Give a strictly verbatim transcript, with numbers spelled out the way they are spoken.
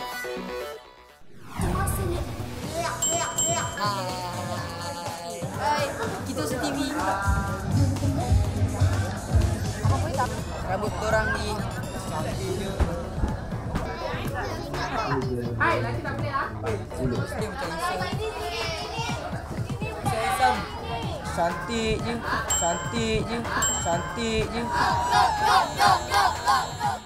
Hai, kita se T V. Apa pun tak? Rambut korang ni cantik je. Hai, lagi tak boleh ah. Dia macam Isam. Macam Isam. Cantik je, cantik je, cantik je.